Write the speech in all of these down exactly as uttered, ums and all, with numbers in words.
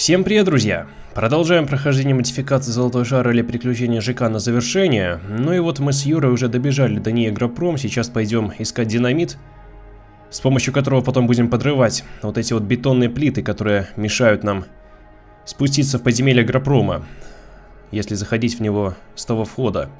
Всем привет, друзья! Продолжаем прохождение модификации Золотой Шар или приключения ЖК на завершение. Ну и вот мы с Юрой уже добежали до НИИ Агропром. Сейчас пойдем искать динамит, с помощью которого потом будем подрывать вот эти вот бетонные плиты, которые мешают нам спуститься в подземелье Агропрома, если заходить в него с того входа.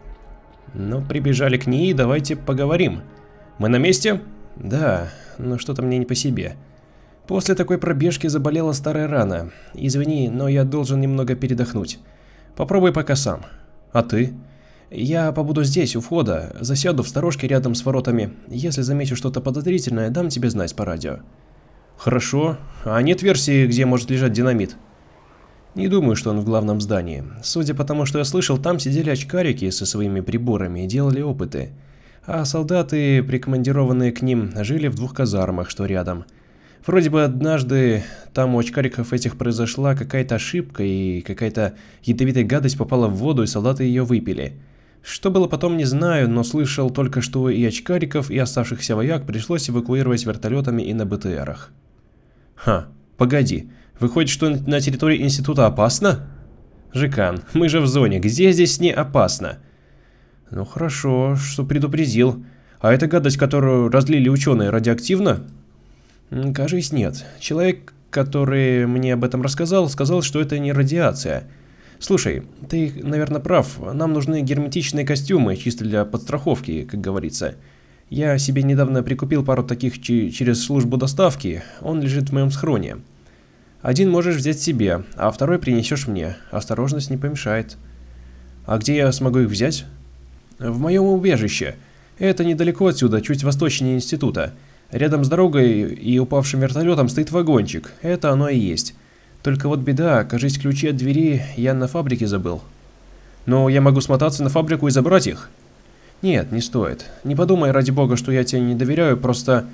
Ну, прибежали к НИИ, давайте поговорим. Мы на месте? Да, но что-то мне не по себе. После такой пробежки заболела старая рана. Извини, но я должен немного передохнуть. Попробуй пока сам. А ты? Я побуду здесь, у входа. Засяду в сторожке рядом с воротами. Если замечу что-то подозрительное, дам тебе знать по радио. Хорошо. А нет версии, где может лежать динамит? Не думаю, что он в главном здании. Судя по тому, что я слышал, там сидели очкарики со своими приборами и делали опыты. А солдаты, прикомандированные к ним, жили в двух казармах, что рядом. Вроде бы однажды там у очкариков этих произошла какая-то ошибка, и какая-то ядовитая гадость попала в воду, и солдаты ее выпили. Что было потом, не знаю, но слышал только, что и очкариков, и оставшихся вояк пришлось эвакуировать вертолетами и на БТРах. Ха, погоди, выходит, что на территории института опасно? Жекан, мы же в зоне, где здесь не опасно? Ну хорошо, что предупредил. А эта гадость, которую разлили ученые, радиоактивна? Кажись, нет. Человек, который мне об этом рассказал, сказал, что это не радиация. Слушай, ты, наверное, прав. Нам нужны герметичные костюмы, чисто для подстраховки, как говорится. Я себе недавно прикупил пару таких через службу доставки. Он лежит в моем схроне. Один можешь взять себе, а второй принесешь мне. Осторожность не помешает. А где я смогу их взять? В моем убежище. Это недалеко отсюда, чуть восточнее института. Рядом с дорогой и упавшим вертолетом стоит вагончик. Это оно и есть. Только вот беда, кажись, ключи от двери я на фабрике забыл. Но я могу смотаться на фабрику и забрать их? Нет, не стоит. Не подумай, ради бога, что я тебе не доверяю, просто...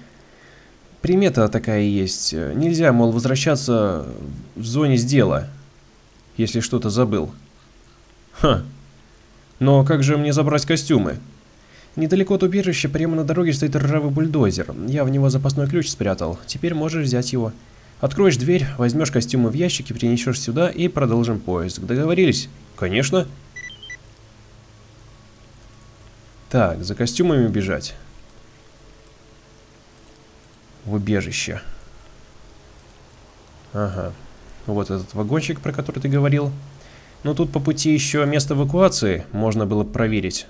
Примета такая есть. Нельзя, мол, возвращаться в зоне с дела, если что-то забыл. Ха. Но как же мне забрать костюмы? Недалеко от убежища, прямо на дороге, стоит ржавый бульдозер. Я в него запасной ключ спрятал. Теперь можешь взять его. Откроешь дверь, возьмешь костюмы в ящике, принесешь сюда и продолжим поиск. Договорились? Конечно. Так, за костюмами бежать. В убежище. Ага. Вот этот вагончик, про который ты говорил. Но тут по пути еще место эвакуации можно было проверить.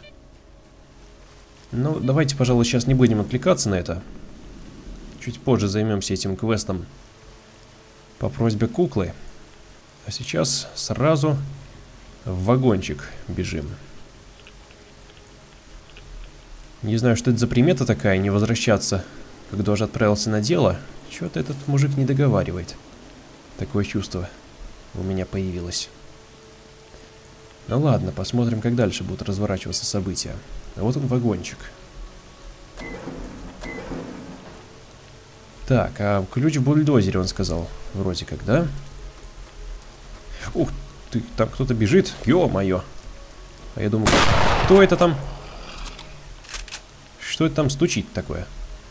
Ну, давайте, пожалуй, сейчас не будем отвлекаться на это. Чуть позже займемся этим квестом по просьбе куклы. А сейчас сразу в вагончик бежим. Не знаю, что это за примета такая, не возвращаться, когда уже отправился на дело. Чего-то этот мужик не договаривает. Такое чувство у меня появилось. Ну ладно, посмотрим, как дальше будут разворачиваться события. Вот он, вагончик. Так, а ключ в бульдозере, он сказал. Вроде как, да? Ух ты, там кто-то бежит. Ё-моё. А я думаю, кто это там? Что это там стучит такое?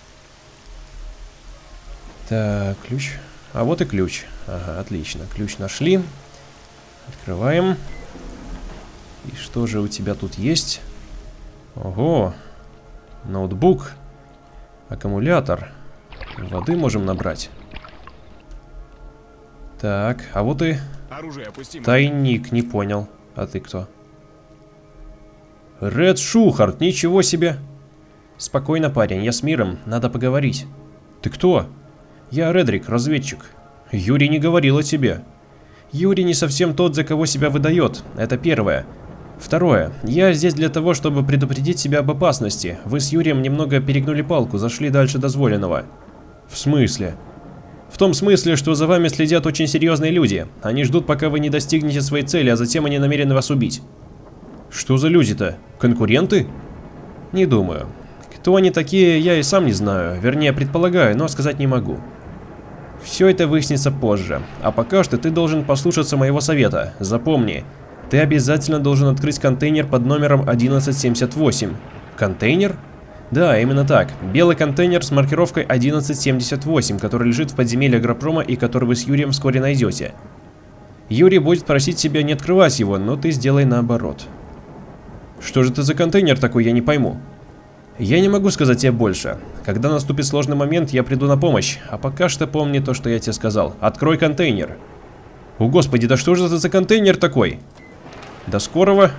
Так, ключ. А вот и ключ. Ага, отлично. Ключ нашли. Открываем. И что же у тебя тут есть? Ого, ноутбук, аккумулятор, воды можем набрать. Так, а вот и тайник, не понял. А ты кто? Ред Шухарт, ничего себе. Спокойно, парень, я с миром, надо поговорить. Ты кто? Я Редрик, разведчик. Юрий не говорил о тебе. Юрий не совсем тот, за кого себя выдает, это первое. Второе. Я здесь для того, чтобы предупредить себя об опасности. Вы с Юрием немного перегнули палку, зашли дальше дозволенного. В смысле? В том смысле, что за вами следят очень серьезные люди. Они ждут, пока вы не достигнете своей цели, а затем они намерены вас убить. Что за люди-то? Конкуренты? Не думаю. Кто они такие, я и сам не знаю. Вернее, предполагаю, но сказать не могу. Все это выяснится позже. А пока что ты должен послушаться моего совета. Запомни. Ты обязательно должен открыть контейнер под номером одиннадцать семьдесят восемь. Контейнер? Да, именно так. Белый контейнер с маркировкой одиннадцать семьдесят восемь, который лежит в подземелье Агропрома и который вы с Юрием вскоре найдете. Юрий будет просить себя не открывать его, но ты сделай наоборот. Что же это за контейнер такой, я не пойму. Я не могу сказать тебе больше. Когда наступит сложный момент, я приду на помощь. А пока что помни то, что я тебе сказал. Открой контейнер. О, господи, да что же это за контейнер такой? До скорого.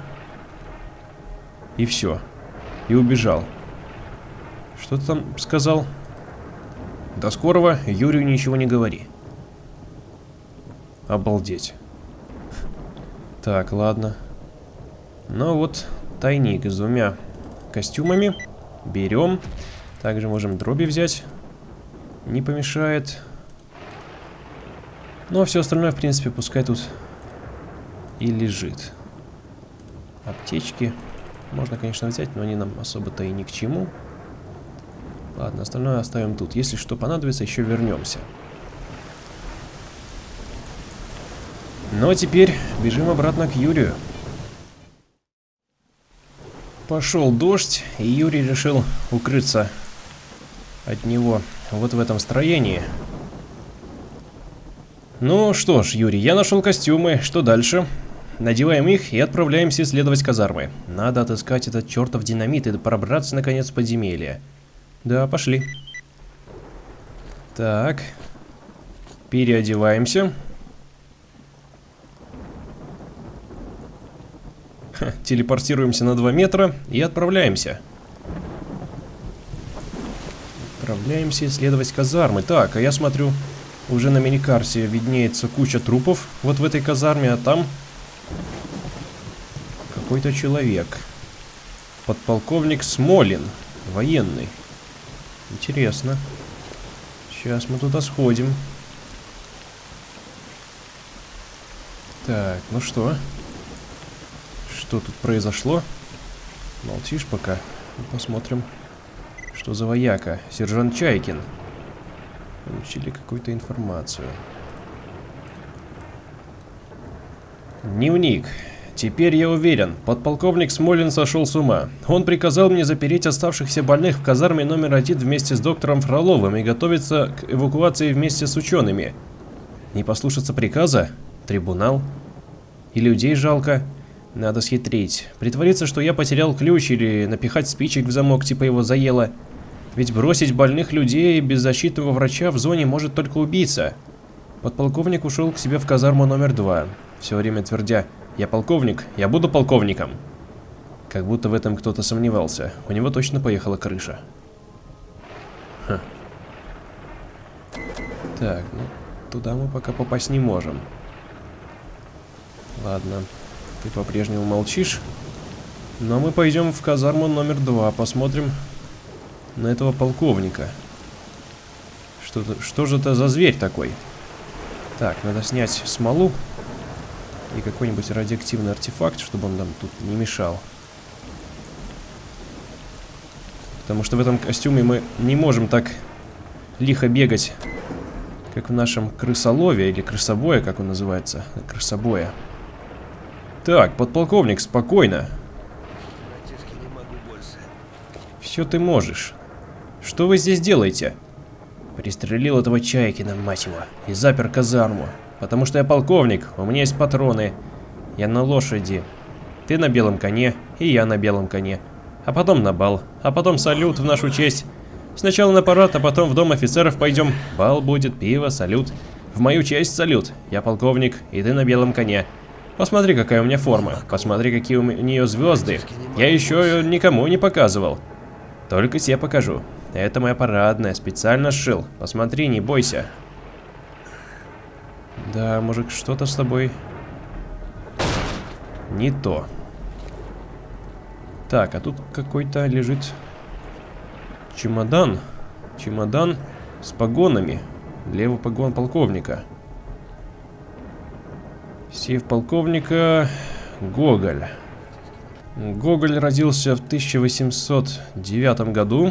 И все. И убежал. Что ты там сказал? До скорого, Юрию ничего не говори. Обалдеть. Так, ладно. Ну вот, тайник с двумя костюмами. Берем. Также можем дроби взять. Не помешает. Ну а все остальное, в принципе, пускай тут и лежит. Аптечки можно, конечно, взять, но они нам особо-то и ни к чему. Ладно, остальное оставим тут. Если что понадобится, еще вернемся. Ну а теперь бежим обратно к Юрию. Пошел дождь, и Юрий решил укрыться от него вот в этом строении. Ну что ж, Юрий, я нашел костюмы. Что дальше? Надеваем их и отправляемся исследовать казармы. Надо отыскать этот чертов динамит и пробраться наконец в подземелье. Да, пошли. Так. Переодеваемся. Ха, телепортируемся на два метра и отправляемся. Отправляемся исследовать казармы. Так, а я смотрю, уже на миникарте виднеется куча трупов вот в этой казарме, а там какой-то человек. Подполковник Смолин, военный. Интересно. Сейчас мы туда сходим. Так, ну что? Что тут произошло? Молчишь пока? Посмотрим, что за вояка. Сержант Чайкин. Получили какую-то информацию. Дневник. Теперь я уверен, подполковник Смолин сошел с ума. Он приказал мне запереть оставшихся больных в казарме номер один вместе с доктором Фроловым и готовиться к эвакуации вместе с учеными. Не послушаться приказа? Трибунал? И людей жалко? Надо схитрить. Притвориться, что я потерял ключ, или напихать спичек в замок, типа его заело. Ведь бросить больных людей без защитного врача в зоне может только убийца. Подполковник ушел к себе в казарму номер два, все время твердя: «Я полковник, я буду полковником». Как будто в этом кто-то сомневался. У него точно поехала крыша. Ха. Так, ну, туда мы пока попасть не можем. Ладно, ты по-прежнему молчишь. Но мы пойдем в казарму номер два, посмотрим на этого полковника. Что, что же это за зверь такой? Так, надо снять смолу и какой-нибудь радиоактивный артефакт, чтобы он нам тут не мешал. Потому что в этом костюме мы не можем так лихо бегать, как в нашем крысолове, или крысобое, как он называется. Крысобоя. Так, подполковник, спокойно. Все ты можешь. Что вы здесь делаете? Пристрелил этого Чайкина, мать его, и запер казарму. Потому что я полковник, у меня есть патроны. Я на лошади. Ты на белом коне, и я на белом коне. А потом на бал, а потом салют в нашу честь. Сначала на парад, а потом в дом офицеров пойдем. Бал будет, пиво, салют. В мою честь салют. Я полковник, и ты на белом коне. Посмотри, какая у меня форма. Посмотри, какие у нее звезды. Я еще никому не показывал. Только тебе покажу. Это моя парадная, специально сшил. Посмотри, не бойся. Да, мужик, что-то с тобой не то. Так, а тут какой-то лежит чемодан. Чемодан с погонами. Левый погон полковника. Сейф полковника Гоголь. Гоголь родился в тысяча восемьсот девятом году.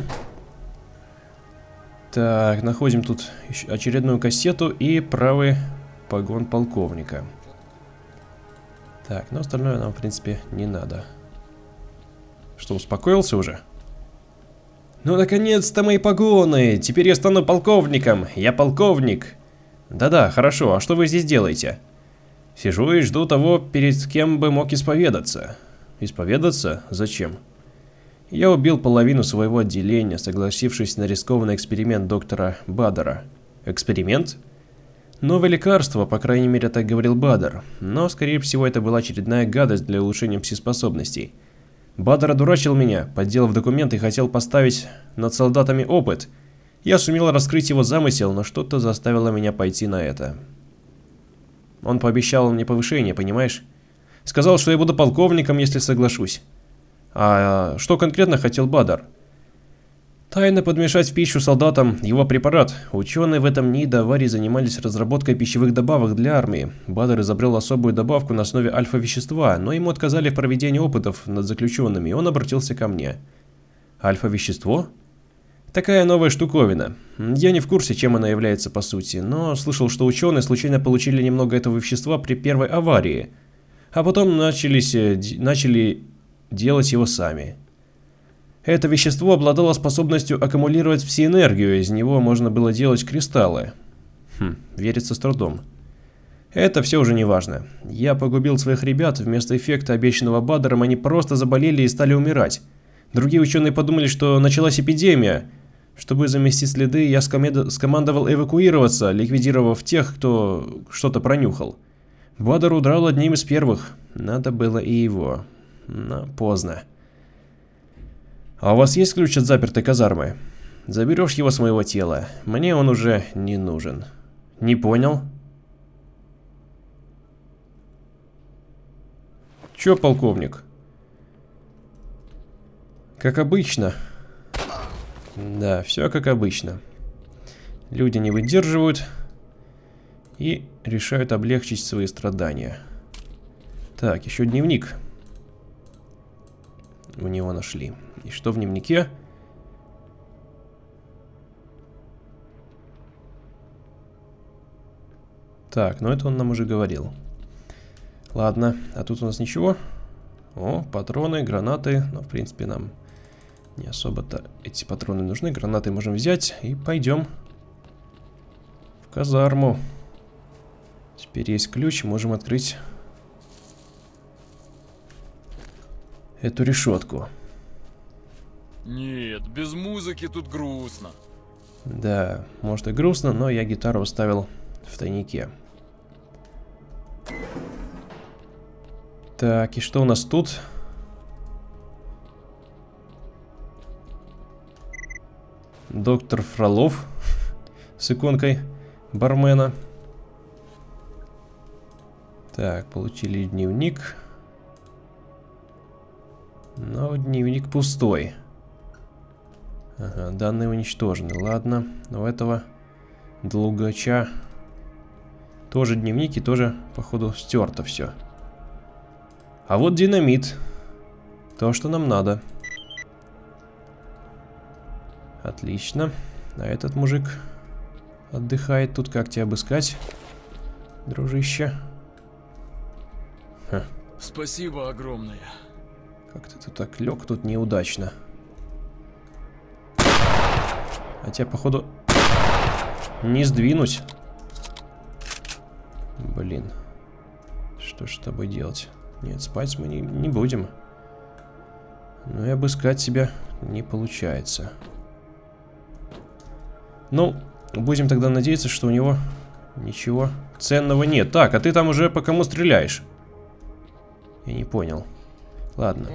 Так, находим тут очередную кассету и правый погон полковника. Так, но остальное нам, в принципе, не надо. Что, успокоился уже? Ну, наконец-то мои погоны! Теперь я стану полковником! Я полковник! Да-да, хорошо, а что вы здесь делаете? Сижу и жду того, перед кем бы мог исповедаться. Исповедаться? Зачем? Я убил половину своего отделения, согласившись на рискованный эксперимент доктора Баддера. Эксперимент? Новое лекарство, по крайней мере, так говорил Баддер. Но, скорее всего, это была очередная гадость для улучшения пси-способностей. Баддер одурачил меня, подделав документы и хотел поставить над солдатами опыт. Я сумел раскрыть его замысел, но что-то заставило меня пойти на это. Он пообещал мне повышение, понимаешь? Сказал, что я буду полковником, если соглашусь. А что конкретно хотел Баддер? Тайно подмешать в пищу солдатам его препарат. Ученые в этом НИИ до аварии занимались разработкой пищевых добавок для армии. Баддер изобрел особую добавку на основе альфа-вещества, но ему отказали в проведении опытов над заключенными, и он обратился ко мне. Альфа-вещество? Такая новая штуковина. Я не в курсе, чем она является по сути, но слышал, что ученые случайно получили немного этого вещества при первой аварии, а потом начались, начали делать его сами. Это вещество обладало способностью аккумулировать пси-энергию, из него можно было делать кристаллы. Хм, верится с трудом. Это все уже не важно. Я погубил своих ребят, вместо эффекта, обещанного Баддером, они просто заболели и стали умирать. Другие ученые подумали, что началась эпидемия. Чтобы заместить следы, я скомандовал эвакуироваться, ликвидировав тех, кто что-то пронюхал. Баддер удрал одним из первых. Надо было и его. Но поздно. А у вас есть ключ от запертой казармы? Заберешь его с моего тела. Мне он уже не нужен. Не понял? Чё, полковник? Как обычно. Да, все как обычно. Люди не выдерживают и решают облегчить свои страдания. Так, еще дневник. У него нашли. И что в дневнике? Так, ну это он нам уже говорил. Ладно, а тут у нас ничего. О, патроны, гранаты. Но, в принципе, нам не особо-то эти патроны нужны. Гранаты можем взять и пойдем в казарму. Теперь есть ключ, можем открыть эту решетку. Нет, без музыки тут грустно. Да, может и грустно, но я гитару оставил в тайнике. Так, и что у нас тут? Доктор Фролов с иконкой бармена. Так, получили дневник. Но дневник пустой. Ага, данные уничтожены. Ладно, у этого долгача тоже дневники, тоже, походу, стерто все. А вот динамит. То, что нам надо. Отлично. А этот мужик отдыхает тут. Как тебя обыскать, дружище? Ха. Спасибо огромное. Как-то ты так лег тут неудачно. А тебя, походу, не сдвинуть. Блин. Что ж с тобой делать? Нет, спать мы не, не будем. Но и обыскать себя не получается. Ну, будем тогда надеяться, что у него ничего ценного нет. Так, а ты там уже по кому стреляешь? Я не понял. Ладно.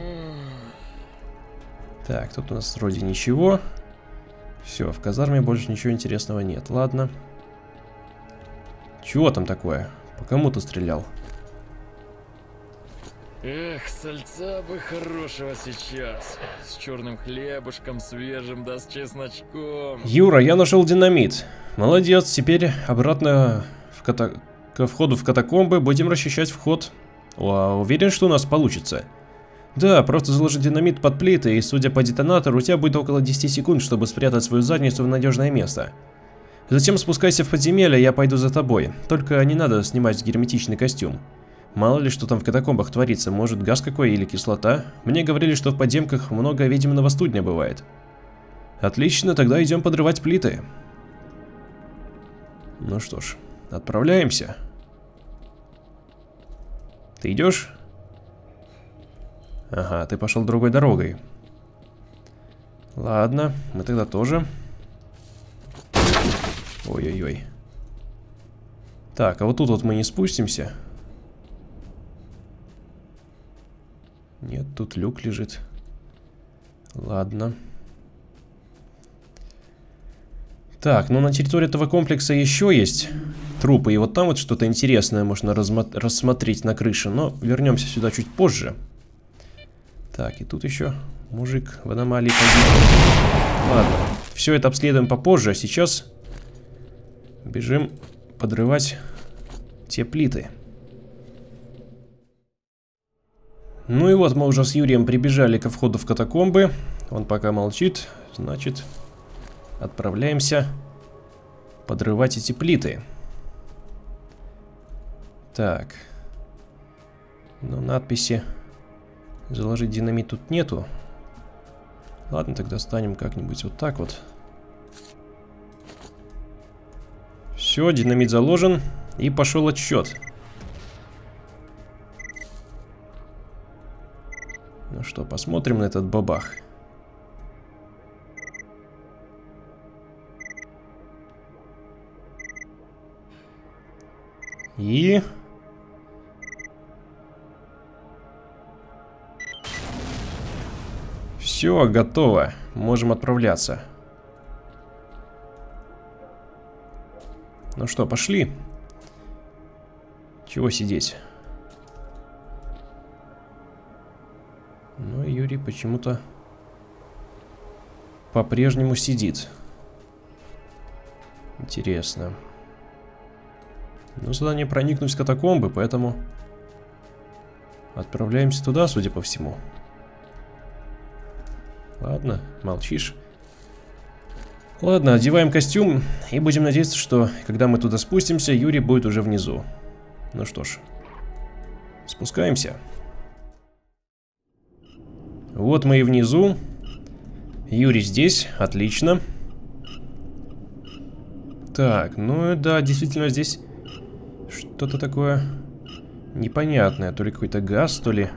Так, тут у нас вроде ничего. Все, в казарме больше ничего интересного нет. Ладно. Чего там такое? По кому ты стрелял? Эх, сальца бы хорошего сейчас. С черным хлебушком свежим, да с чесночком. Юра, я нашел динамит. Молодец, теперь обратно в ката... ко входу в катакомбы будем расчищать вход. О, уверен, что у нас получится. Да, просто заложи динамит под плиты, и судя по детонатору, у тебя будет около десяти секунд, чтобы спрятать свою задницу в надежное место. Затем спускайся в подземелье, я пойду за тобой. Только не надо снимать герметичный костюм. Мало ли, что там в катакомбах творится, может газ какой или кислота. Мне говорили, что в подземках много ведьминого студня бывает. Отлично, тогда идем подрывать плиты. Ну что ж, отправляемся. Ты идешь? Ага, ты пошел другой дорогой. Ладно, мы тогда тоже. Ой-ой-ой. Так, а вот тут вот мы не спустимся. Нет, тут люк лежит. Ладно. Так, ну на территории этого комплекса еще есть трупы. И вот там вот что-то интересное можно рассмотреть на крыше. Но вернемся сюда чуть позже. Так, и тут еще мужик в аномалии погиб. Ладно, все это обследуем попозже. А сейчас бежим подрывать те плиты. Ну и вот мы уже с Юрием прибежали ко входу в катакомбы. Он пока молчит, значит, отправляемся подрывать эти плиты. Так. Ну, надписи «Заложить динамит» тут нету. Ладно, тогда станем как-нибудь вот так вот. Все, динамит заложен. И пошел отсчет. Ну что, посмотрим на этот бабах. И... все, готово. Можем отправляться. Ну что, пошли. Чего сидеть? Ну, Юрий почему-то по-прежнему сидит. Интересно. Ну, сюда не проникнуть в катакомбы, поэтому отправляемся туда, судя по всему. Ладно, молчишь. Ладно, одеваем костюм и будем надеяться, что когда мы туда спустимся, Юрий будет уже внизу. Ну что ж, спускаемся. Вот мы и внизу. Юрий здесь, отлично. Так, ну да, действительно здесь что-то такое непонятное. То ли какой-то газ, то ли...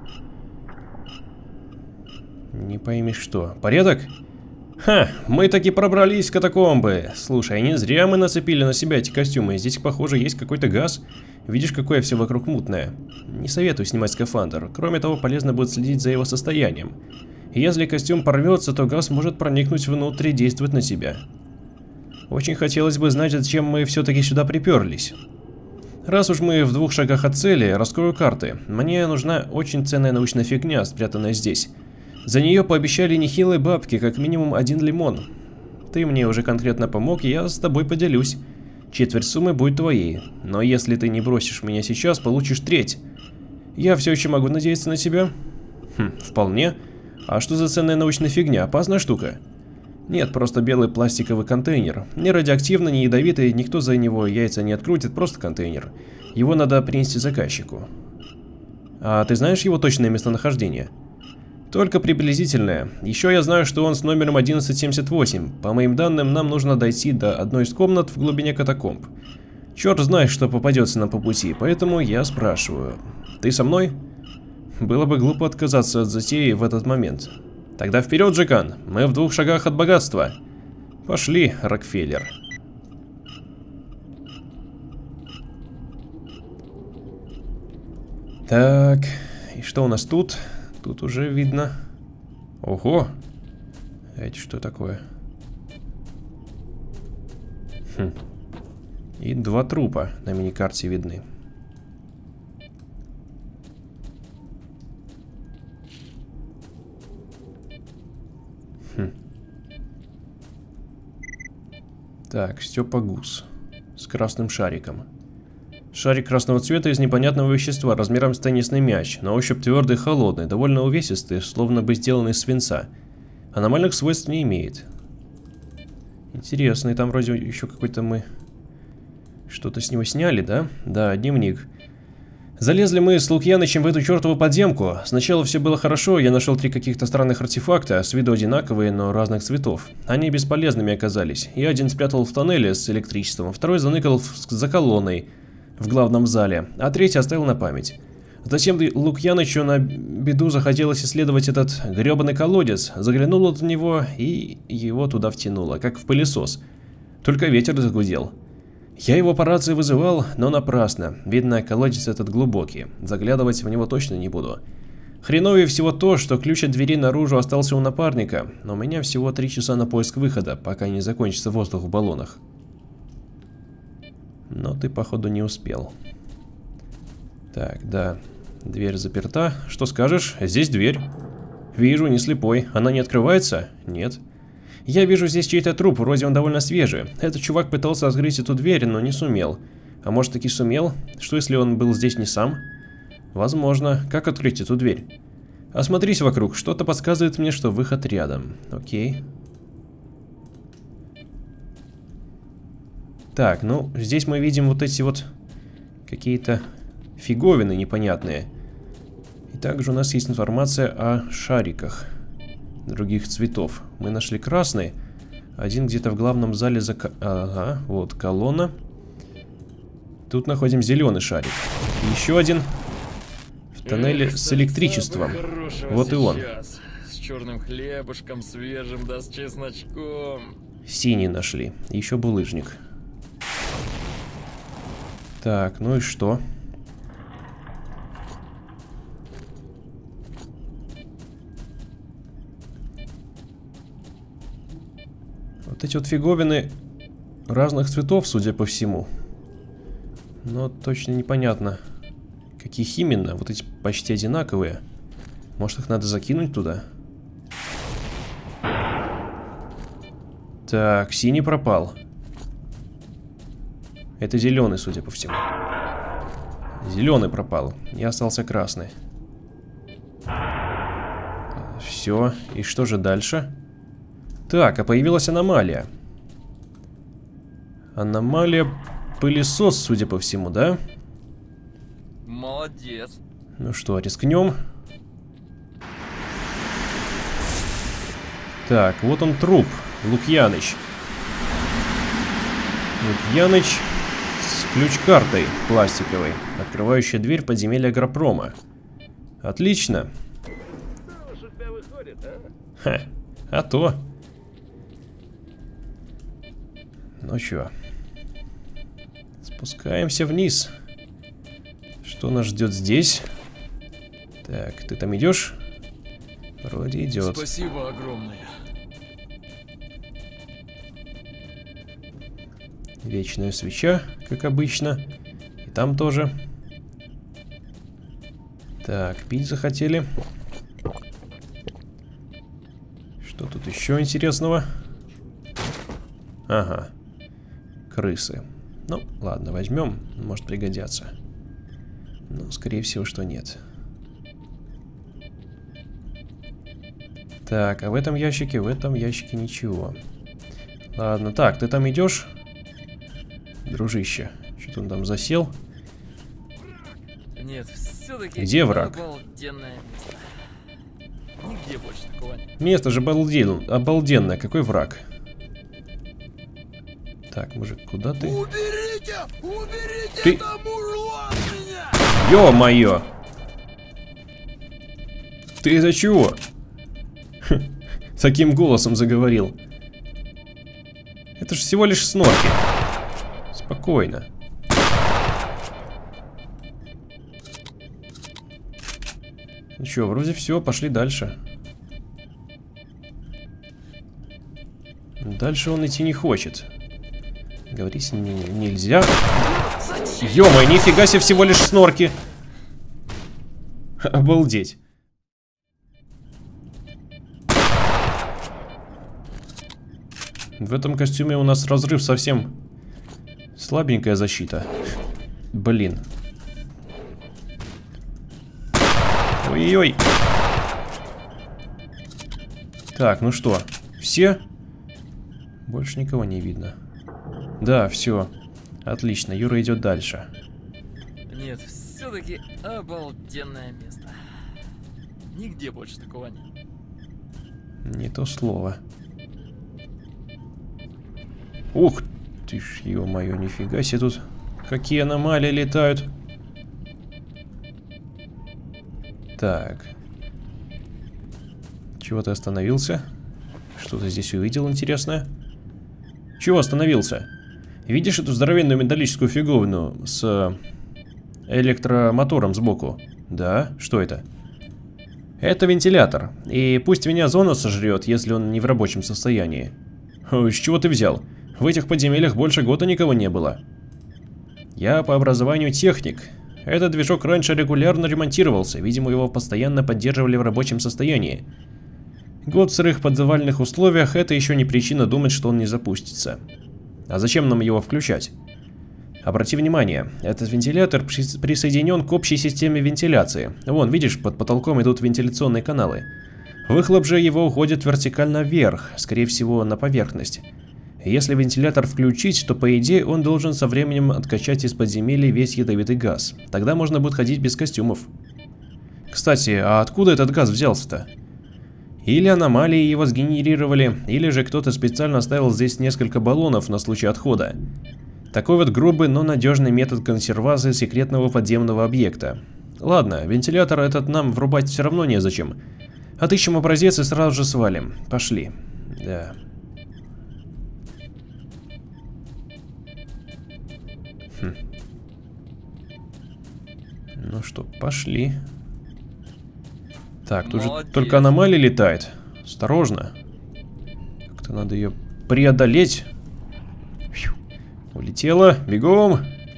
Не пойми что. Порядок? Ха, мы таки пробрались в катакомбы. Слушай, не зря мы нацепили на себя эти костюмы. Здесь, похоже, есть какой-то газ. Видишь, какое все вокруг мутное. Не советую снимать скафандр. Кроме того, полезно будет следить за его состоянием. Если костюм порвется, то газ может проникнуть внутрь и действовать на тебя. Очень хотелось бы знать, зачем мы все-таки сюда приперлись. Раз уж мы в двух шагах от цели, раскрою карты. Мне нужна очень ценная научная фигня, спрятанная здесь. За нее пообещали нехилые бабки, как минимум один лимон. Ты мне уже конкретно помог, я с тобой поделюсь. Четверть суммы будет твоей, но если ты не бросишь меня сейчас, получишь треть. Я все еще могу надеяться на тебя? Хм, вполне. А что за ценная научная фигня? Опасная штука? Нет, просто белый пластиковый контейнер. Не радиоактивный, не ядовитый, никто за него яйца не открутит, просто контейнер. Его надо принести заказчику. А ты знаешь его точное местонахождение? Только приблизительное. Еще я знаю, что он с номером одиннадцать семьдесят восемь. По моим данным, нам нужно дойти до одной из комнат в глубине катакомб. Черт знает, что попадется нам по пути, поэтому я спрашиваю. Ты со мной? Было бы глупо отказаться от затеи в этот момент. Тогда вперед, Джекан! Мы в двух шагах от богатства. Пошли, Рокфеллер. Так, и что у нас тут? Тут уже видно. Ого! Это что такое? Хм. И два трупа на миникарте видны. Хм. Так, Степа Гус. С красным шариком. Шарик красного цвета из непонятного вещества, размером с теннисный мяч, на ощупь твердый и холодный, довольно увесистый, словно бы сделанный из свинца. Аномальных свойств не имеет. Интересно, и там вроде еще какой-то мы... Что-то с него сняли, да? Да, дневник. Залезли мы с Лукьянычем в эту чертову подземку. Сначала все было хорошо, я нашел три каких-то странных артефакта, с виду одинаковые, но разных цветов. Они бесполезными оказались. Я один спрятал в тоннеле с электричеством, второй заныкал в... за колонной в главном зале, а третий оставил на память. Затем Лукьянычу на беду захотелось исследовать этот гребаный колодец. Заглянул в него и его туда втянуло, как в пылесос. Только ветер загудел. Я его по рации вызывал, но напрасно. Видно, колодец этот глубокий. Заглядывать в него точно не буду. Хреновее всего то, что ключ от двери наружу остался у напарника, но у меня всего три часа на поиск выхода, пока не закончится воздух в баллонах. Но ты, походу, не успел. Так, да, дверь заперта. Что скажешь? Здесь дверь. Вижу, не слепой. Она не открывается? Нет. Я вижу здесь чей-то труп, вроде он довольно свежий. Этот чувак пытался открыть эту дверь, но не сумел. А может, таки сумел? Что, если он был здесь не сам? Возможно. Как открыть эту дверь? Осмотрись вокруг. Что-то подсказывает мне, что выход рядом. Окей. Так, ну, здесь мы видим вот эти вот какие-то фиговины непонятные. И также у нас есть информация о шариках других цветов. Мы нашли красный. Один где-то в главном зале за... Ага, вот колонна. Тут находим зеленый шарик. Еще один в тоннеле Эх, с электричеством. Вот и он. С черным хлебушком свежим, да с чесночком. Синий нашли. Еще булыжник. Так, ну и что? Вот эти вот фиговины разных цветов, судя по всему. Но точно непонятно, каких именно. Вот эти почти одинаковые. Может, их надо закинуть туда? Так, синий пропал. Это зеленый, судя по всему. Зеленый пропал. И остался красный. Все. И что же дальше? Так, а появилась аномалия. Аномалия пылесос, судя по всему, да? Молодец. Ну что, рискнем? Так, вот он труп. Лукьяныч. Лукьяныч с ключ-картой пластиковой, открывающая дверь подземелья Агропрома. Отлично. Ха, а то. Ну чё, спускаемся вниз. Что нас ждет здесь? Так, ты там идешь? Вроде идет. Спасибо огромное. Вечная свеча, как обычно. И там тоже. Так, пить захотели. Что тут еще интересного? Ага. Крысы. Ну, ладно, возьмем. Может пригодятся. Но, скорее всего, что нет. Так, а в этом ящике, в этом ящике ничего. Ладно, так, ты там идешь? Дружище, что-то он там засел. Нет, все-таки. Где враг? Обалденное место. Нигде больше такого нет. Место же обалден... обалденное. Какой враг? Так, мужик, куда ты? Уберите! Уберите ты... это мурло от меня! Ё-моё! Ты из-за чего? Таким голосом заговорил. Это же всего лишь снорки. Спокойно. Ну чё, вроде все, пошли дальше. Дальше он идти не хочет. Говорить не, нельзя. Ё-моё, нифига себе, всего лишь снорки. Обалдеть. В этом костюме у нас разрыв совсем слабенькая защита. Блин. Ой-ой-ой. Так, ну что, все? Больше никого не видно. Да, все. Отлично, Юра идет дальше. Нет, все-таки обалденное место. Нигде больше такого нет. Не то слово. Ух ты ж, ё-моё, нифига себе тут. Какие аномалии летают. Так. Чего ты остановился? Что-то здесь увидел интересное? Чего остановился? Видишь эту здоровенную металлическую фиговину с электромотором сбоку? Да? Что это? Это вентилятор. И пусть меня зона сожрет, если он не в рабочем состоянии. Ой, с чего ты взял? В этих подземельях больше года никого не было. Я по образованию техник. Этот движок раньше регулярно ремонтировался. Видимо, его постоянно поддерживали в рабочем состоянии. Год в сырых подвальных условиях — это еще не причина думать, что он не запустится. А зачем нам его включать? Обрати внимание, этот вентилятор присоединен к общей системе вентиляции. Вон, видишь, под потолком идут вентиляционные каналы. Выхлоп же его уходит вертикально вверх, скорее всего, на поверхность. Если вентилятор включить, то по идее он должен со временем откачать из подземелья весь ядовитый газ. Тогда можно будет ходить без костюмов. Кстати, а откуда этот газ взялся-то? Или аномалии его сгенерировали, или же кто-то специально оставил здесь несколько баллонов на случай отхода. Такой вот грубый, но надежный метод консервации секретного подземного объекта. Ладно, вентилятор этот нам врубать все равно незачем. Отыщем образец и сразу же свалим. Пошли. Да. Хм. Ну что, пошли. Так, тут Молодец. Же только аномалия летает. Осторожно. Как-то надо ее преодолеть. Фью. Улетела. Бегом.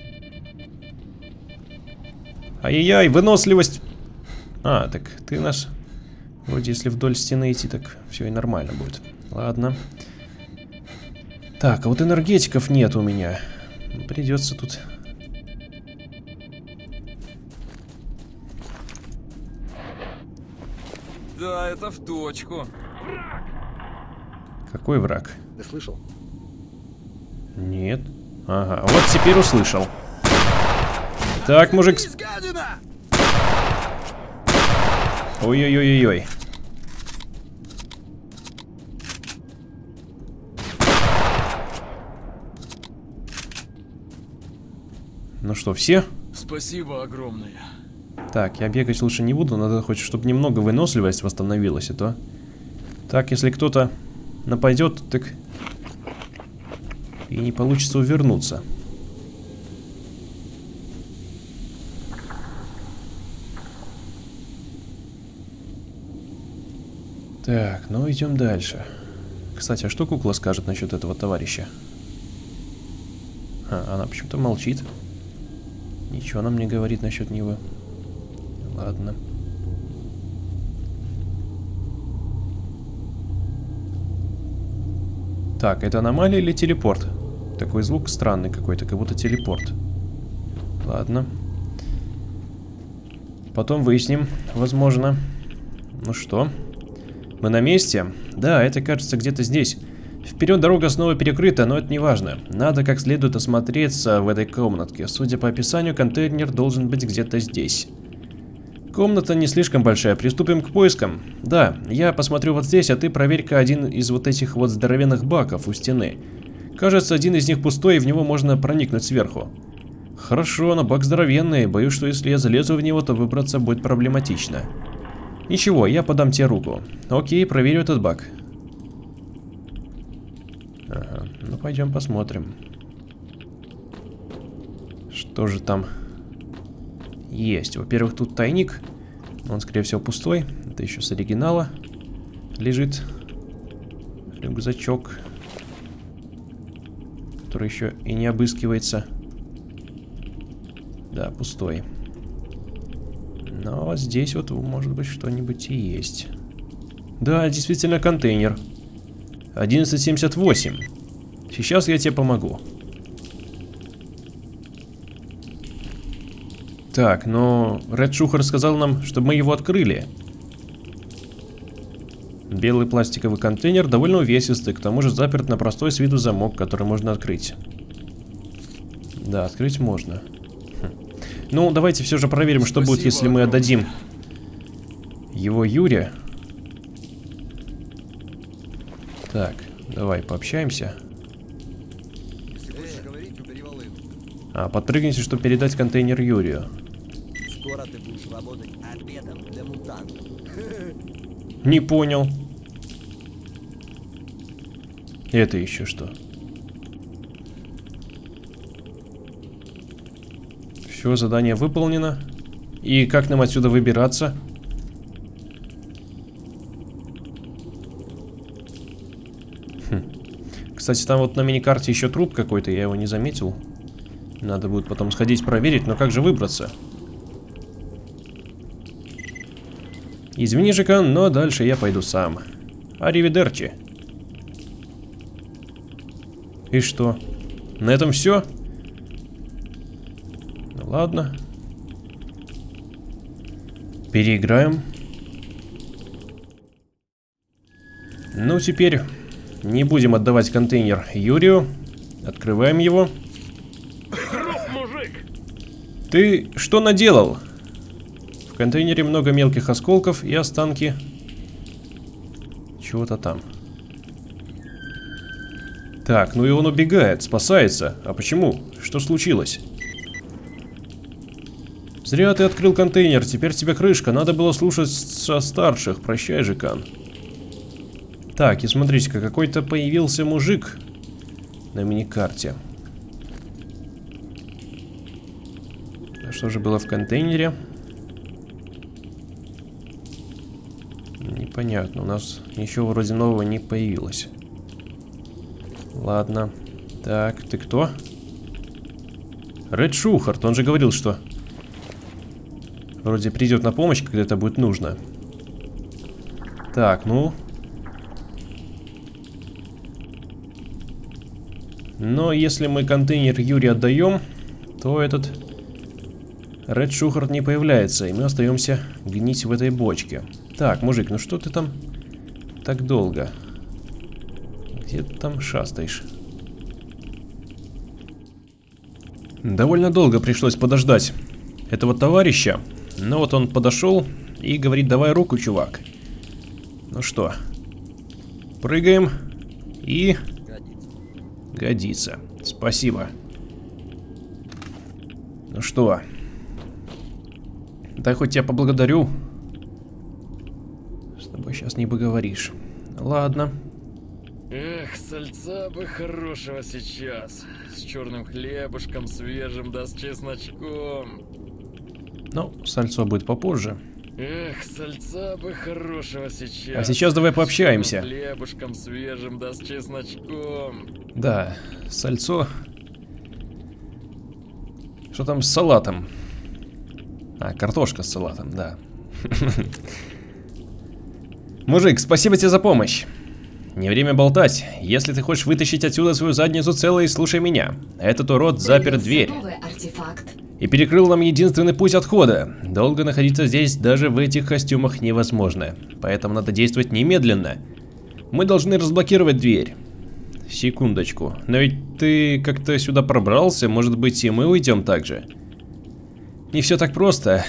Ай-яй-яй, выносливость. А, так ты нас... Вроде если вдоль стены идти, так все и нормально будет. Ладно. Так, а вот энергетиков нет у меня. Придется тут... Да, это в точку. Какой враг? Ты слышал? Нет. Ага, вот теперь услышал. Так, мужик. Ой-ой-ой-ой-ой. Ну что, все? Спасибо огромное. Так, я бегать лучше не буду, надо хоть, чтобы немного выносливость восстановилась, а то... Так, если кто-то нападет, так... И не получится увернуться. Так, ну идем дальше. Кстати, а что кукла скажет насчет этого товарища? А, она почему-то молчит. Ничего нам не говорит насчет него. Ладно. Так, это аномалия или телепорт? Такой звук странный какой-то, как будто телепорт. Ладно. Потом выясним, возможно. Ну что? Мы на месте? Да, это кажется где-то здесь. Вперед дорога снова перекрыта, но это не важно. Надо как следует осмотреться в этой комнатке. Судя по описанию, контейнер должен быть где-то здесь. Комната не слишком большая, приступим к поискам. Да, я посмотрю вот здесь, а ты проверь-ка один из вот этих вот здоровенных баков у стены. Кажется, один из них пустой, и в него можно проникнуть сверху. Хорошо, но бак здоровенный, боюсь, что если я залезу в него, то выбраться будет проблематично. Ничего, я подам тебе руку. Окей, проверю этот бак. Ага, ну пойдем посмотрим. Что же там есть? Во-первых, тут тайник. Он, скорее всего, пустой. Это еще с оригинала лежит рюкзачок, который еще и не обыскивается. Да, пустой. Но здесь вот, может быть, что-нибудь и есть. Да, действительно, контейнер. одиннадцать семьдесят восемь. Сейчас я тебе помогу. Так, но Ред Шухар сказал нам, чтобы мы его открыли. Белый пластиковый контейнер довольно увесистый, к тому же заперт на простой с виду замок, который можно открыть. Да, открыть можно. Хм. Ну, давайте все же проверим, Спасибо, что будет, если мы отдадим его Юре. Так, давай пообщаемся. А, подпрыгните, чтобы передать контейнер Юрию. Скоро ты будешь работать обедом для мутантов. Не понял. Это еще что? Все, задание выполнено. И как нам отсюда выбираться? Хм. Кстати, там вот на миникарте еще труп какой-то, я его не заметил. Надо будет потом сходить проверить, но как же выбраться? Извини, Жикан, но дальше я пойду сам. Аривидерчи. И что? На этом все? Ну ладно. Переиграем. Ну, теперь не будем отдавать контейнер Юрию. Открываем его. Ты что наделал? В контейнере много мелких осколков и останки чего-то там. Так, ну и он убегает, спасается. А почему? Что случилось? Зря ты открыл контейнер, теперь тебе крышка. Надо было слушать со старших. Прощай, Жикан. Так, и смотрите-ка, какой-то появился мужик на миникарте. А что же было в контейнере? Непонятно, у нас ничего вроде нового не появилось. Ладно. Так, ты кто? Ред Шухарт, он же говорил, что вроде придет на помощь, когда это будет нужно. Так, ну. Но если мы контейнер Юрия отдаем, то этот Ред Шухарт не появляется, и мы остаемся гнить в этой бочке. Так, мужик, ну что ты там так долго? Где ты там шастаешь? Довольно долго пришлось подождать этого товарища. Но вот он подошел и говорит: давай руку, чувак. Ну что, прыгаем и... Годится. Годится. Спасибо. Ну что, да хоть я поблагодарю. С тобой сейчас не поговоришь. Ладно. Эх, сальца бы хорошего сейчас. С черным хлебушком, свежим, да с чесночком. Ну, сальцо будет попозже. Эх, сальца бы хорошего сейчас. А сейчас давай пообщаемся. С хлебушком, свежим, да с чесночком. Да, сальцо. Что там с салатом? А, картошка с салатом, да. Мужик, спасибо тебе за помощь. Не время болтать. Если ты хочешь вытащить отсюда свою задницу целой, слушай меня. Этот урод запер дверь и перекрыл нам единственный путь отхода. Долго находиться здесь даже в этих костюмах невозможно. Поэтому надо действовать немедленно. Мы должны разблокировать дверь. Секундочку. Но ведь ты как-то сюда пробрался, может быть, и мы уйдем так же? Не все так просто.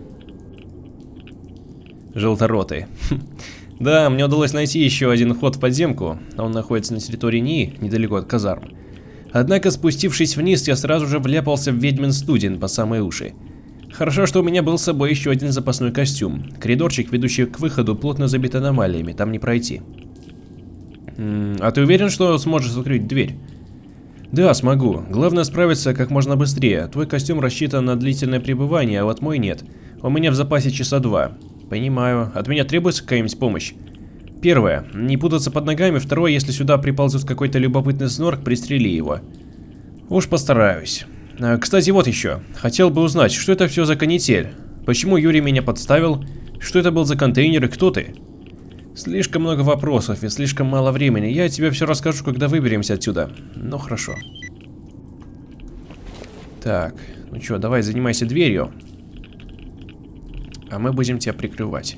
Желторотый. Да, мне удалось найти еще один ход в подземку. Он находится на территории НИИ, недалеко от казарм. Однако, спустившись вниз, я сразу же вляпался в ведьмин студень по самые уши. Хорошо, что у меня был с собой еще один запасной костюм. Коридорчик, ведущий к выходу, плотно забит аномалиями, там не пройти. М-м, а ты уверен, что сможешь открыть дверь? Да, смогу. Главное справиться как можно быстрее. Твой костюм рассчитан на длительное пребывание, а вот мой нет. У меня в запасе часа два. Понимаю. От меня требуется какая-нибудь помощь? Первое. Не путаться под ногами. Второе. Если сюда приползет какой-то любопытный снорк, пристрели его. Уж постараюсь. А, кстати, вот еще. Хотел бы узнать, что это все за канитель? Почему Юрий меня подставил? Что это был за контейнер и кто ты? Слишком много вопросов и слишком мало времени. Я тебе все расскажу, когда выберемся отсюда. Ну, хорошо. Так. Ну что, давай занимайся дверью. А мы будем тебя прикрывать.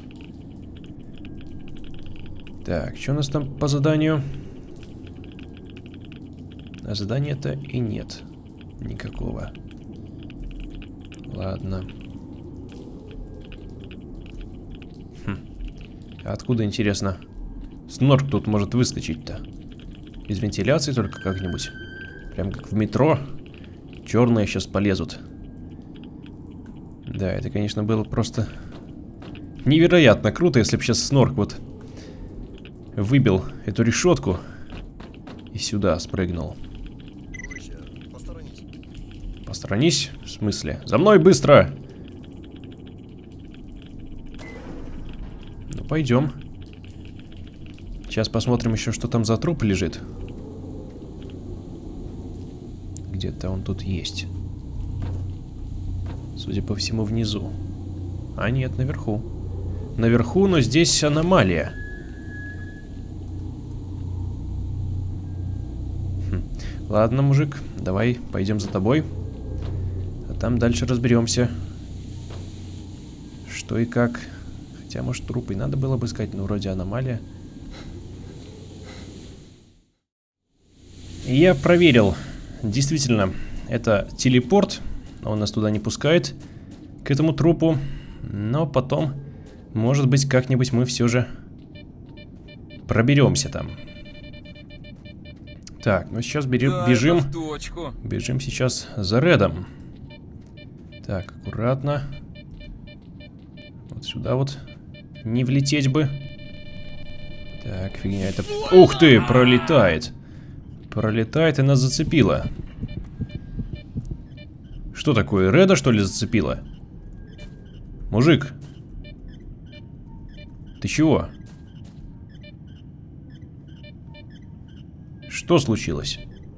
Так, что у нас там по заданию? А задания-то и нет. Никакого. Ладно. Хм. А откуда, интересно, снорк тут может выскочить-то? Из вентиляции только как-нибудь? Прям как в метро? Черные сейчас полезут. Да, это, конечно, было просто невероятно круто, если бы сейчас Снорк вот выбил эту решетку и сюда спрыгнул. Посторонись. Посторонись? В смысле? За мной быстро! Ну, пойдем. Сейчас посмотрим еще, что там за труп лежит. Где-то он тут есть. Судя по всему, внизу. А нет, наверху. Наверху, но здесь аномалия. Хм. Ладно, мужик, давай пойдем за тобой. А там дальше разберемся. Что и как. Хотя, может, трупы надо было бы искать, но вроде аномалия. Я проверил. Действительно, это телепорт. Он нас туда не пускает, к этому трупу. Но потом, может быть, как-нибудь мы все же проберемся там. Так, ну сейчас бери, Да, бежим. это в точку. Бежим сейчас за Редом. Так, аккуратно. Вот сюда вот. Не влететь бы. Так, фигня это... Ух ты, пролетает. Пролетает и нас зацепило. Что такое, Реда, что ли, зацепило? Мужик. Ты чего? Что случилось?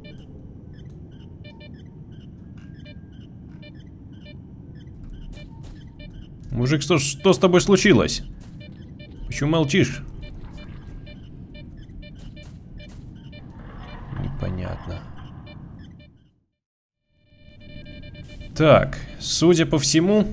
Мужик, что, что с тобой случилось? Почему молчишь? Непонятно. Так, судя по всему...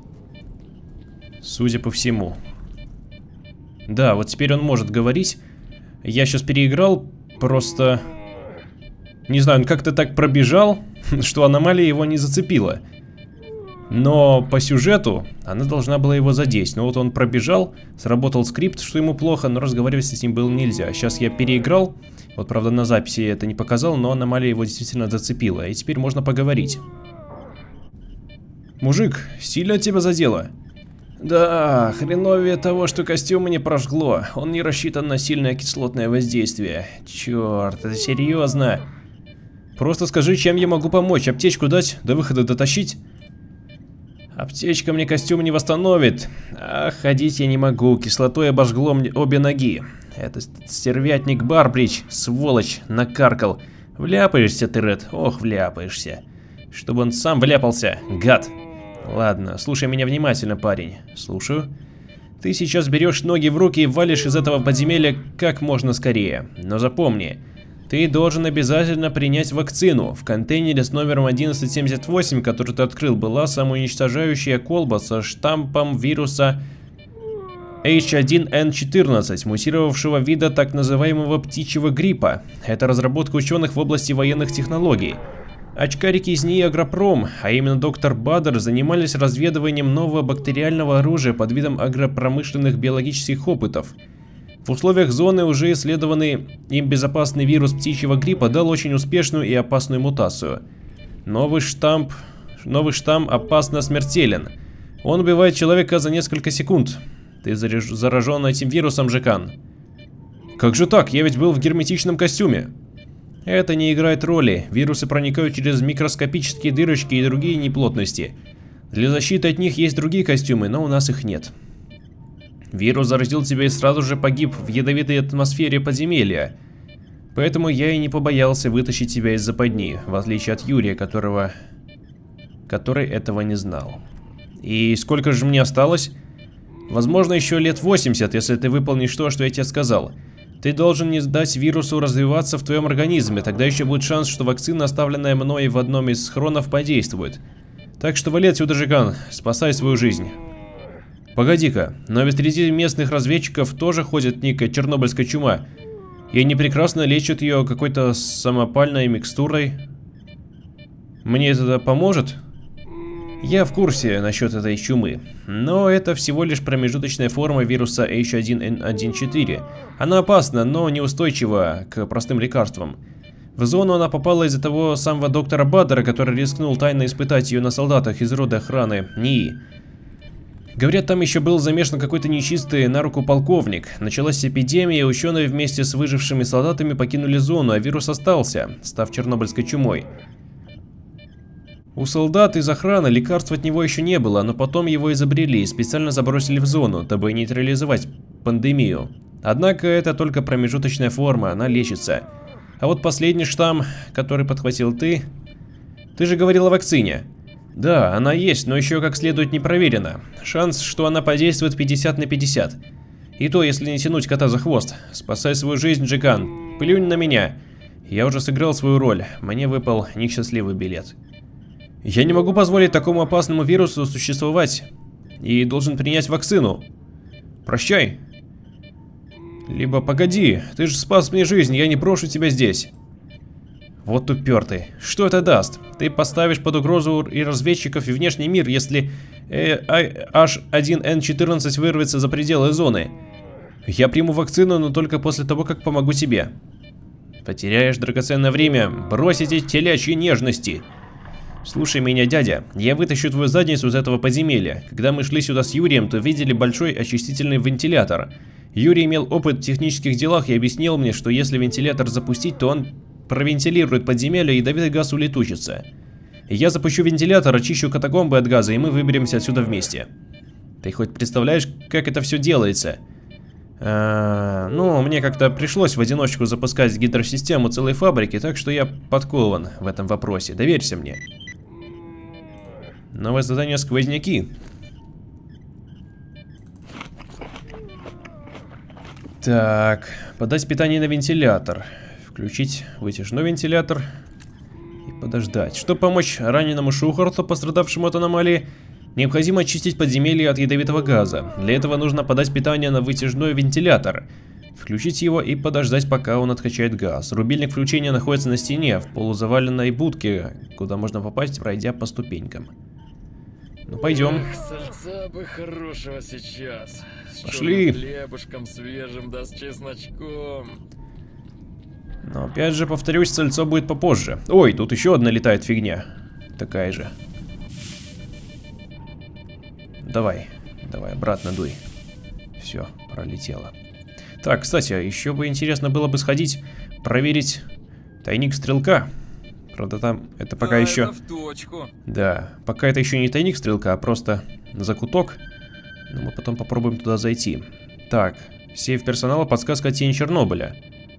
Судя по всему... Да, вот теперь он может говорить. Я сейчас переиграл, просто... Не знаю, он как-то так пробежал, что аномалия его не зацепила. Но по сюжету она должна была его задеть. Но вот он пробежал, сработал скрипт, что ему плохо, но разговаривать с ним было нельзя. Сейчас я переиграл, вот правда на записи я это не показал, но аномалия его действительно зацепила. И теперь можно поговорить. Мужик, сильно тебя задело? Да, хреновее того, что костюм не прожгло. Он не рассчитан на сильное кислотное воздействие. Черт, это серьезно? Просто скажи, чем я могу помочь? Аптечку дать? До выхода дотащить? Аптечка мне костюм не восстановит. А ходить я не могу, кислотой обожгло мне обе ноги. Это стервятник Барбридж, сволочь, накаркал. Вляпаешься ты, Ред, ох, вляпаешься. Чтобы он сам вляпался, гад. Ладно, слушай меня внимательно, парень. Слушаю. Ты сейчас берешь ноги в руки и валишь из этого подземелья как можно скорее. Но запомни, ты должен обязательно принять вакцину. В контейнере с номером одиннадцать семьдесят восемь, который ты открыл, была самоуничтожающая колба со штампом вируса эйч один эн четырнадцать, мутировавшего вида так называемого птичьего гриппа. Это разработка ученых в области военных технологий. Очкарики из НИИ Агропром, а именно доктор Бадер, занимались разведыванием нового бактериального оружия под видом агропромышленных биологических опытов. В условиях зоны уже исследованный им безопасный вирус птичьего гриппа дал очень успешную и опасную мутацию. Новый штамп, новый штамм опасно смертелен. Он убивает человека за несколько секунд. Ты заражен этим вирусом, Жекан. Как же так? Я ведь был в герметичном костюме. Это не играет роли. Вирусы проникают через микроскопические дырочки и другие неплотности. Для защиты от них есть другие костюмы, но у нас их нет. Вирус заразил тебя и сразу же погиб в ядовитой атмосфере подземелья. Поэтому я и не побоялся вытащить тебя из западни, в отличие от Юрия, которого... который этого не знал. И сколько же мне осталось? Возможно, еще лет восемьдесят, если ты выполнишь то, что я тебе сказал. Ты должен не дать вирусу развиваться в твоем организме, тогда еще будет шанс, что вакцина, оставленная мной в одном из схронов, подействует. Так что вали отсюда, Жекан, спасай свою жизнь. Погоди-ка, но ведь среди местных разведчиков тоже ходит некая чернобыльская чума. И они прекрасно лечат ее какой-то самопальной микстурой. Мне это поможет? Я в курсе насчет этой чумы, но это всего лишь промежуточная форма вируса эйч один эн один четыре. Она опасна, но неустойчива к простым лекарствам. В зону она попала из-за того самого доктора Баддера, который рискнул тайно испытать ее на солдатах из рода охраны НИИ. Говорят, там еще был замешан какой-то нечистый на руку полковник. Началась эпидемия, и ученые вместе с выжившими солдатами покинули зону, а вирус остался, став чернобыльской чумой. У солдат из охраны лекарств от него еще не было, но потом его изобрели и специально забросили в зону, дабы нейтрализовать пандемию. Однако это только промежуточная форма, она лечится. А вот последний штамм, который подхватил ты... Ты же говорил о вакцине. Да, она есть, но еще как следует не проверена. Шанс, что она подействует пятьдесят на пятьдесят. И то, если не тянуть кота за хвост. Спасай свою жизнь, Джиган. Плюнь на меня. Я уже сыграл свою роль. Мне выпал несчастливый билет. Я не могу позволить такому опасному вирусу существовать. И должен принять вакцину. Прощай. Либо погоди, ты же спас мне жизнь, я не брошу тебя здесь. Вот упертый. Что это даст? Ты поставишь под угрозу и разведчиков, и внешний мир, если э, эйч один эн четырнадцать вырвется за пределы зоны. Я приму вакцину, но только после того, как помогу тебе. Потеряешь драгоценное время, брось эти телячьи нежности. Слушай меня, дядя, я вытащу твою задницу из этого подземелья. Когда мы шли сюда с Юрием, то видели большой очистительный вентилятор. Юрий имел опыт в технических делах и объяснил мне, что если вентилятор запустить, то он провентилирует подземелье, и ядовитый газ улетучится. Я запущу вентилятор, очищу катакомбы от газа, и мы выберемся отсюда вместе. Ты хоть представляешь, как это все делается? А, ну, мне как-то пришлось в одиночку запускать гидросистему целой фабрики, так что я подкован в этом вопросе. Доверься мне. Новое задание — сквозняки. Так, подать питание на вентилятор. Включить вытяжной вентилятор и подождать. Чтобы помочь раненому Шухарту, пострадавшему от аномалии, необходимо очистить подземелье от ядовитого газа. Для этого нужно подать питание на вытяжной вентилятор, включить его и подождать, пока он откачает газ. Рубильник включения находится на стене, в полузаваленной будке, куда можно попасть, пройдя по ступенькам. Ну, пойдем. Эх, сальца бы хорошего сейчас. С Пошли. Хлебушком свежим, да с чесночком. Но опять же, повторюсь, сальцо будет попозже. Ой, тут еще одна летает фигня. Такая же. Давай, давай, обратно дуй. Все, пролетело. Так, кстати, еще бы интересно было бы сходить, проверить тайник стрелка. Правда, там это пока да, еще... Это в точку. Да, пока это еще не тайник стрелка, а просто закуток. Но мы потом попробуем туда зайти. Так, сейф персонала, подсказка о тени Чернобыля.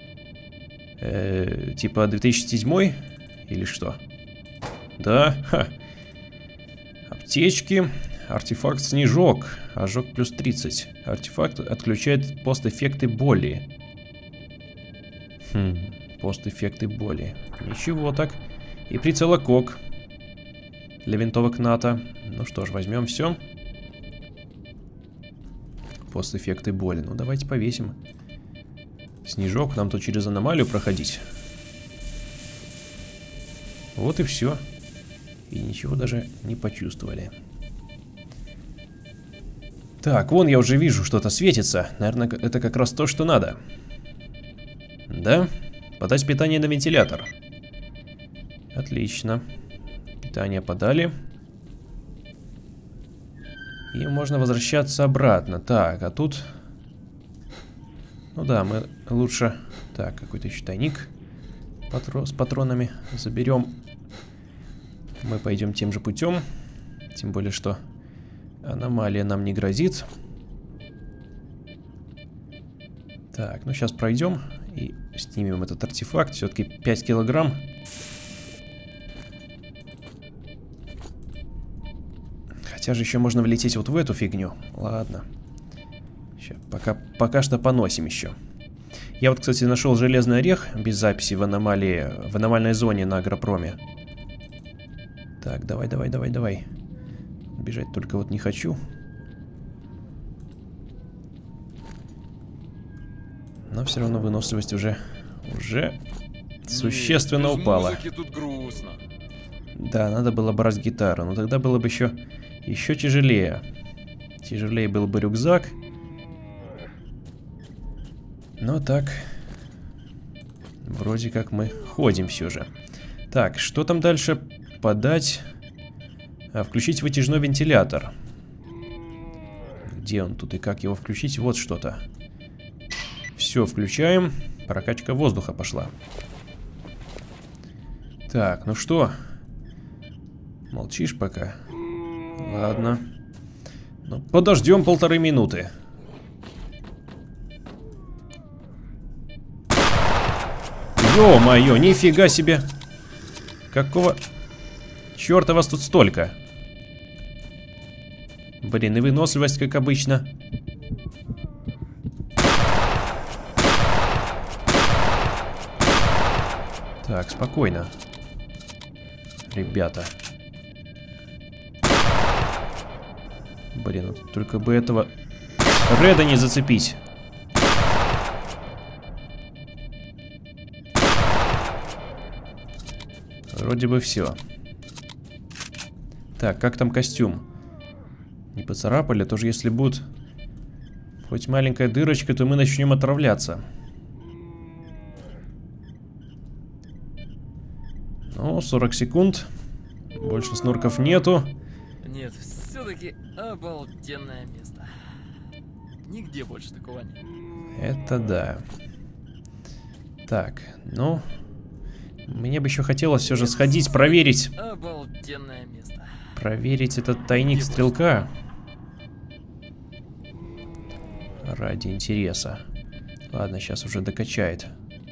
Э, типа две тысячи седьмой или что? Да, ха. Аптечки. Артефакт снежок. Ожог плюс тридцать. Артефакт отключает постэффекты боли. Хм, постэффекты боли. Ничего так. И прицелокок. Для винтовок НАТО. Ну что ж, возьмем все. Постэффекты боли. Ну давайте повесим. Снежок, нам тут через аномалию проходить. Вот и все. И ничего даже не почувствовали. Так, вон я уже вижу, что-то светится. Наверное, это как раз то, что надо. Да? Подать питание на вентилятор. Отлично. Питание подали. И можно возвращаться обратно. Так, а тут... Ну да, мы лучше... Так, какой-то еще тайник Патро... с патронами заберем. Мы пойдем тем же путем. Тем более, что аномалия нам не грозит. Так, ну сейчас пройдем и снимем этот артефакт. Все-таки пять килограмм. Хотя же еще можно влететь вот в эту фигню. Ладно. Сейчас, пока, пока что поносим еще. Я вот, кстати, нашел железный орех без записи в аномалии, в аномальной зоне на агропроме. Так, давай, давай, давай, давай. Бежать только вот не хочу. Но все равно выносливость уже, уже существенно Нет, упала. Тут грустно. Да, надо было брать гитару, но тогда было бы еще, еще тяжелее. Тяжелее был бы рюкзак. Но так, Вроде как мы ходим все же. Так, что там дальше? Подать. А, включить вытяжной вентилятор. Где он тут и как его включить? Вот что-то. Все, включаем. Прокачка воздуха пошла. Так, ну что? Молчишь пока? Ладно. Ну, подождем полторы минуты. Ё-моё, нифига себе. Какого черта вас тут столько? Блин, и выносливость, как обычно. Так, спокойно. Ребята. Блин, вот только бы этого Реда не зацепить. Вроде бы все. Так, как там костюм? Не поцарапали, тоже если будет хоть маленькая дырочка, то мы начнем отравляться. Ну, сорок секунд. Больше снорков нету. Нет, все-таки обалденное место. Нигде больше такого нет. Это да. Так, ну... Мне бы еще хотелось все же сходить, проверить. Обалденное место. Проверить этот тайник стрелка. Ради интереса. Ладно, сейчас уже докачает.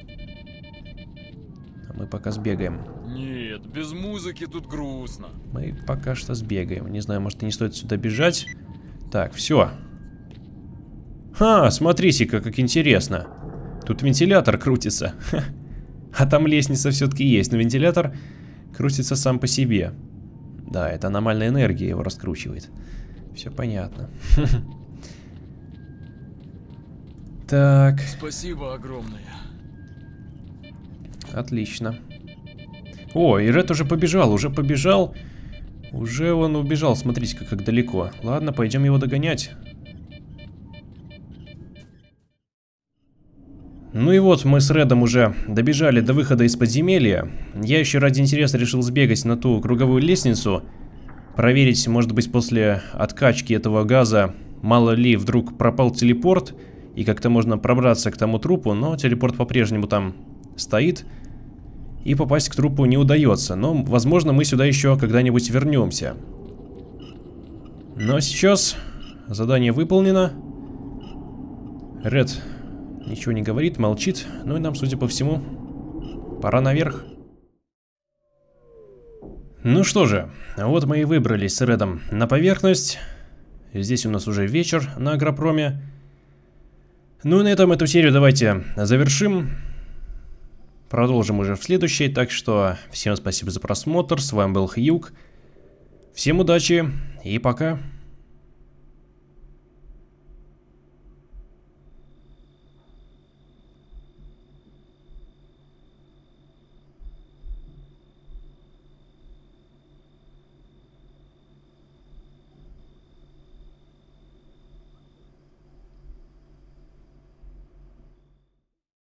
А мы пока сбегаем. Нет, без музыки тут грустно. Мы пока что сбегаем. Не знаю, может и не стоит сюда бежать. Так, все. Ха, смотрите-ка, как интересно. Тут вентилятор крутится. А там лестница все-таки есть, но вентилятор крутится сам по себе. Да, это аномальная энергия его раскручивает. Все понятно. Так. Спасибо огромное. Отлично. О, и Ред уже побежал, уже побежал. Уже он убежал, смотрите-ка, как далеко. Ладно, пойдем его догонять. Ну и вот, мы с Редом уже добежали до выхода из подземелья. Я еще ради интереса решил сбегать на ту круговую лестницу. Проверить, может быть, после откачки этого газа, мало ли, вдруг пропал телепорт. И как-то можно пробраться к тому трупу, но телепорт по-прежнему там стоит. И попасть к трупу не удается. Но, возможно, мы сюда еще когда-нибудь вернемся. Но сейчас задание выполнено. Ред ничего не говорит, молчит. Ну и нам, судя по всему, пора наверх. Ну что же, вот мы и выбрались с Редом на поверхность. Здесь у нас уже вечер на Агропроме. Ну и на этом эту серию давайте завершим. Продолжим уже в следующей. Так что всем спасибо за просмотр. С вами был Хьюг. Всем удачи и пока.